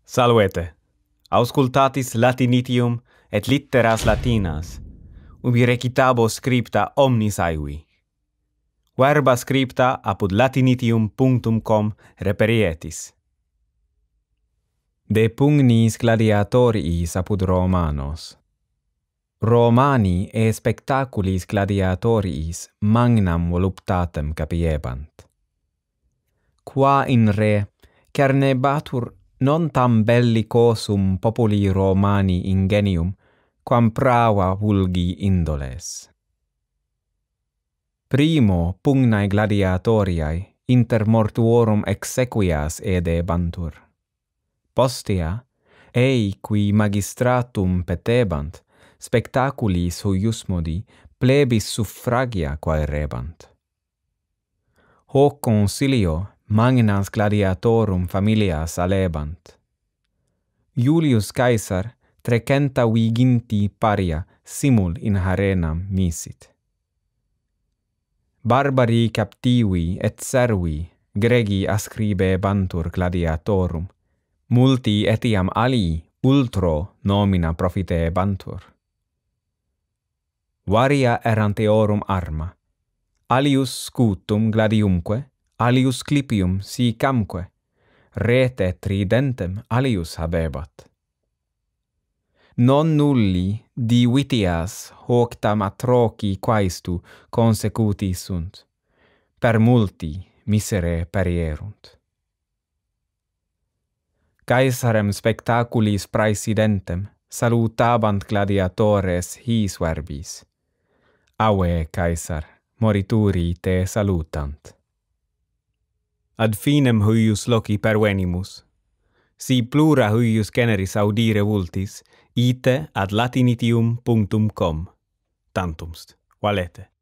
Salvete, auscultatis latinitium et litteras latinas, ubi recitabo scripta omnis aevi. Verba scripta apud latinitium.com reperietis. De pugnis gladiatoriis apud Romanos. Romani e spectaculis gladiatoriis magnam voluptatem capiebant. Qua in re cernebatur non tam bellicosum populi Romani ingenium, quam prava vulgi indoles. Primo pugnae gladiatoriae inter mortuorum exequias edebantur. Postea, ei qui magistratum petebant, spectaculis huiusmodi plebis suffragia quaerebant. Hoc consilio magnas gladiatorum familias alebant. Julius Caesar 300 viginti paria simul in arenam misit. Barbari captivi et servi gregi ascribebantur gladiatorum, multi etiam alii ultro nomina profitebantur. Varia erant eorum arma, alius scutum gladiumque, alius clipium sicamque, rete tridentem alius habebat. Non nulli divitias hoctam atroci quaestu consecuti sunt, per multi misere perierunt. Caesarem spectaculis praesidentem salutabant gladiatores his verbis. Ave, Caesar, morituri te salutant. Ad finem huius loci pervenimus. Si plura huius generis audire vultis, ite ad latinitium.com. Tantumst, valete.